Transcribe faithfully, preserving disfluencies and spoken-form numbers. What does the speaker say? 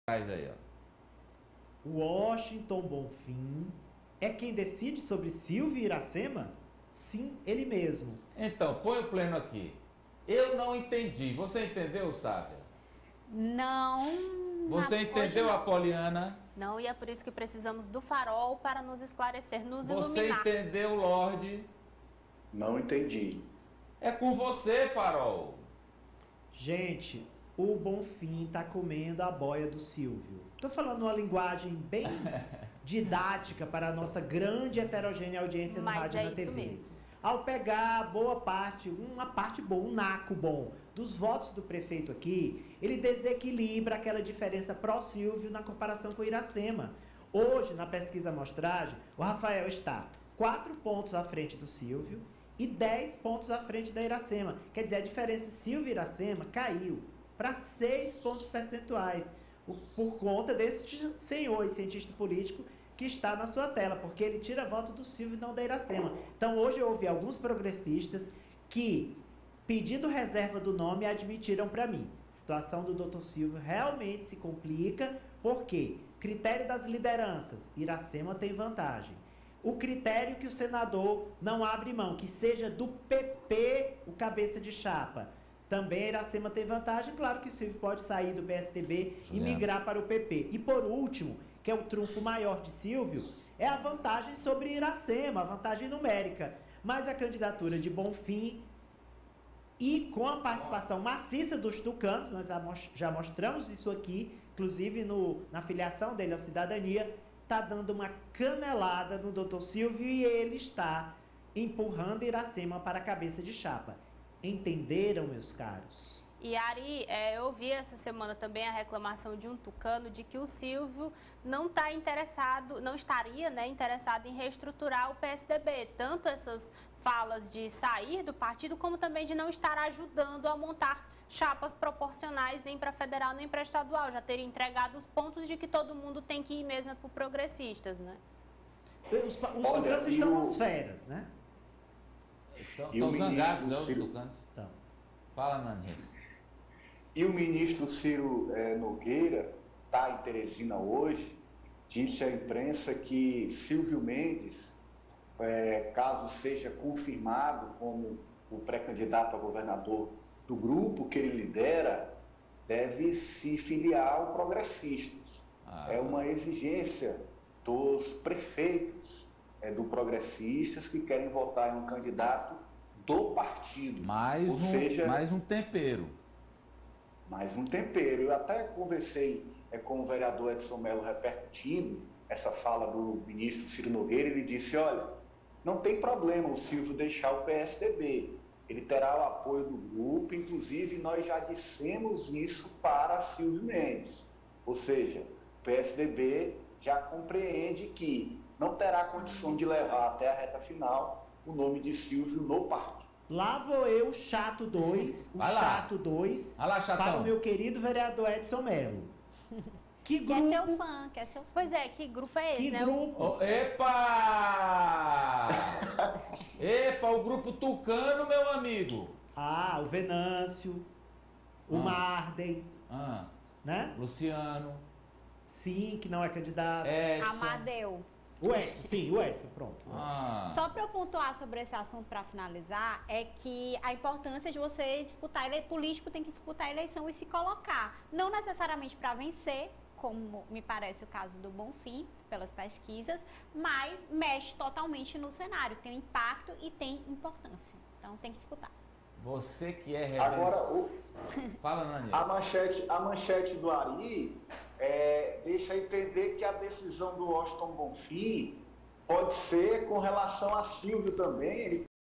Aí, ó. Washington Bonfim é quem decide sobre Silvio Iracema? Sim, ele mesmo. Então, põe o pleno aqui. Eu não entendi. Você entendeu, Sávia? Não. Você na, entendeu, não. Apoliana? Não, e é por isso que precisamos do farol para nos esclarecer, nos Você iluminar. Você entendeu, Lorde? Não entendi. É com você, farol. Gente, o Bonfim tá comendo a boia do Silvio. Tô falando uma linguagem bem didática para a nossa grande heterogênea audiência no Mas rádio é e na isso T V. mesmo. Ao pegar boa parte, uma parte boa, um naco bom dos votos do prefeito aqui, ele desequilibra aquela diferença pró-Silvio na comparação com o Iracema. Hoje, na pesquisa amostragem, o Rafael está quatro pontos à frente do Silvio e dez pontos à frente da Iracema. Quer dizer, a diferença Silvio e Iracema caiu para seis pontos percentuais, por conta desse senhor e cientista político que está na sua tela, porque ele tira voto do Silvio e não da Iracema. Então, hoje eu ouvi alguns progressistas que, pedindo reserva do nome, admitiram para mim. A situação do doutor Silvio realmente se complica, porque critério das lideranças, Iracema tem vantagem. O critério que o senador não abre mão, que seja do P P o cabeça de chapa, também a Iracema tem vantagem. Claro que o Silvio pode sair do P S D B e migrar para o P P. E por último, que é o trunfo maior de Silvio, é a vantagem sobre Iracema, a vantagem numérica. Mas a candidatura de Bonfim, e com a participação maciça dos tucanos, nós já mostramos isso aqui, inclusive no, na filiação dele à cidadania, está dando uma canelada no doutor Silvio e ele está empurrando Iracema para a cabeça de chapa. Entenderam, meus caros? E Ari, é, eu ouvi essa semana também a reclamação de um tucano de que o Silvio não está interessado, não estaria né, interessado em reestruturar o P S D B. Tanto essas falas de sair do partido, como também de não estar ajudando a montar chapas proporcionais nem para federal nem para estadual. Já teria entregado os pontos de que todo mundo tem que ir mesmo para progressistas, né? Os, os tucanos estão nas feras, né? Estão zangados, né, os tucanos? Então. Fala, Nanis. E o ministro Ciro eh, Nogueira, está em Teresina hoje, disse à imprensa que Silvio Mendes, eh, caso seja confirmado como o pré-candidato a governador do grupo que ele lidera, deve se filiar ao Progressistas. Ah, é uma exigência dos prefeitos eh, do Progressistas que querem votar em um candidato do partido. Mais, Ou um, seja, mais um tempero. Mais um tempero. Eu até conversei é, com o vereador Edson Mello repercutindo essa fala do ministro Ciro Nogueira. Ele disse, olha, não tem problema o Silvio deixar o P S D B. Ele terá o apoio do grupo, inclusive nós já dissemos isso para Silvio Mendes. Ou seja, o P S D B já compreende que não terá condição de levar até a reta final o nome de Silvio no partido. Lá vou eu, chato dois, o chato dois, para o meu querido vereador Edson Mello. Que grupo? Quer seu fã, quer seu fã. Pois é, que grupo é esse, que né? Que grupo? Oh, epa! Epa, o grupo tucano, meu amigo. Ah, o Venâncio, o ah. Marden, ah. né? Luciano. Sim, que não é candidato. Edson. Amadeu. O Edson, sim, o Edson, pronto. Ah. Só para eu pontuar sobre esse assunto para finalizar, é que a importância de você disputar, ele, político tem que disputar a eleição e se colocar, não necessariamente para vencer, como me parece o caso do Bonfim, pelas pesquisas, mas mexe totalmente no cenário, tem impacto e tem importância, então tem que disputar. Você que é rebelde. Agora, o... Fala, Nani. A manchete, a manchete do Ari é, deixa entender que a decisão do Washington Bonfim pode ser com relação a Silvio também. Ele